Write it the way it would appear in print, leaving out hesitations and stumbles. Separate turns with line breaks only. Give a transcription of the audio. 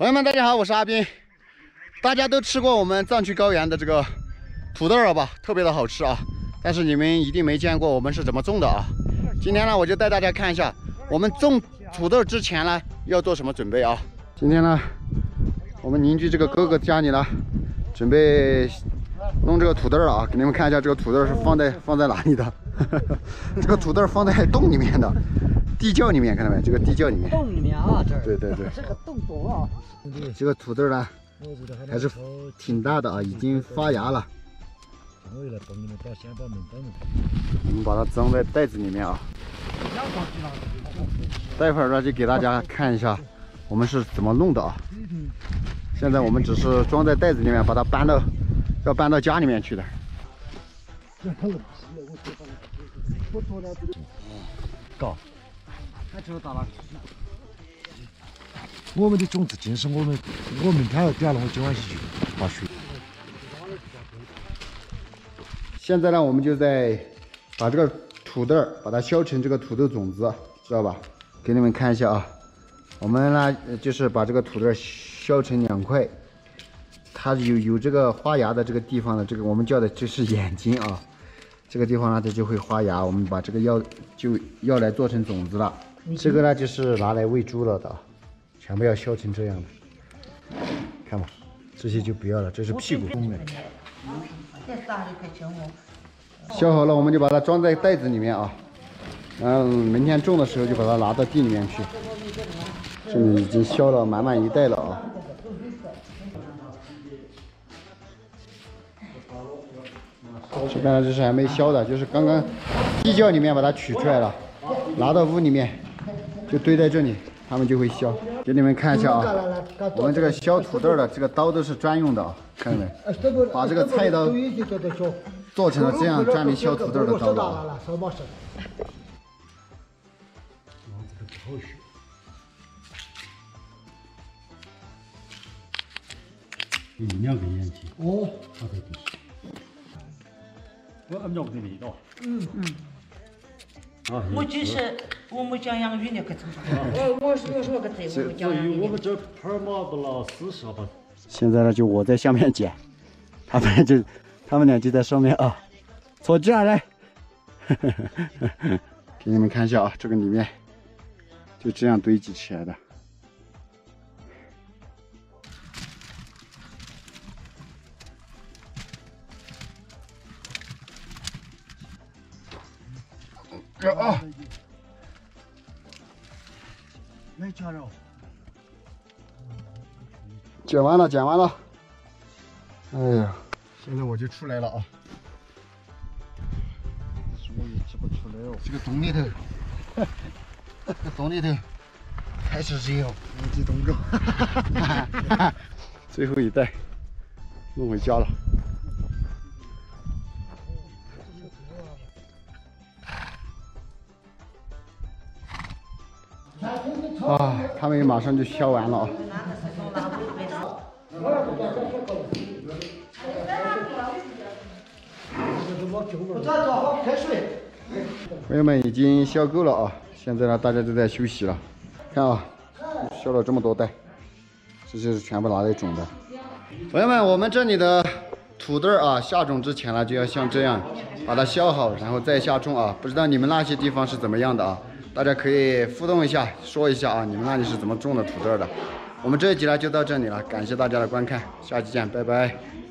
朋友们，大家好，我是阿斌。大家都吃过我们藏区高原的这个土豆了吧？特别的好吃啊！但是你们一定没见过我们是怎么种的啊。今天呢，我就带大家看一下我们种土豆之前呢要做什么准备啊。今天呢，我们邻居这个哥哥家里呢，准备弄这个土豆啊，给你们看一下这个土豆是放在哪里的。这个土豆放在洞里面的。 地窖里面看到没？这个地窖里面。
洞里面啊，这儿。
对。
这个洞洞啊。
这个土豆呢，还是挺大的啊，已经发芽了。我们把它装在袋子里面啊。待会儿呢，就给大家看一下我们是怎么弄的啊。现在我们只是装在袋子里面，把它要搬到家里面去的。
高。 我们的种子尽是我们看到点了，我今晚去滑雪。
现在呢，我们就在把这个土豆把它削成这个土豆种子，知道吧？给你们看一下啊，我们呢就是把这个土豆削成2块，它有这个发芽的这个地方呢，这个我们叫的就是眼睛啊，这个地方呢它就会发芽，我们把这个要来做成种子了。 这个呢，就是拿来喂猪了的，全部要削成这样的，看吧，这些就不要了，这是屁股。削好了，我们就把它装在袋子里面啊，然后明天种的时候就把它拿到地里面去。这里已经削了满满一袋了啊。这边呢，就是还没削的，就是刚刚地窖里面把它取出来了，拿到屋里面。 就堆在这里，他们就会削。给你们看一下啊，我们这个削土豆的这个刀都是专用的啊，看到没？把这个菜刀做成了这样专门削土豆的刀了。
有2个眼睛。哦，好的。我按照这里头。
我就是我们讲养鱼那个怎么？我说个对，我们讲养鱼。
我们这盘嘛不拉40吧。
现在呢，就我在下面捡，他们俩就在上面啊，坐这儿来。给你们看一下啊，这个里面就这样堆积起来的。 啊！
没加肉。
捡完了，捡完了。哎呀，现在我就出来了啊！我也挤不出来哦。这个洞里头，这个洞里头还是热哦，无极洞沟。最后一袋弄回家了。 啊，他们马上就削完了啊！朋友们已经削够了啊！现在呢，大家都在休息了。看啊，削了这么多袋，这就是全部拿来种的。朋友们，我们这里的土豆啊，下种之前呢，就要像这样把它削好，然后再下种啊。不知道你们那些地方是怎么样的啊？ 大家可以互动一下，说一下啊，你们那里是怎么种的土豆的？我们这一集呢就到这里了，感谢大家的观看，下期见，拜拜。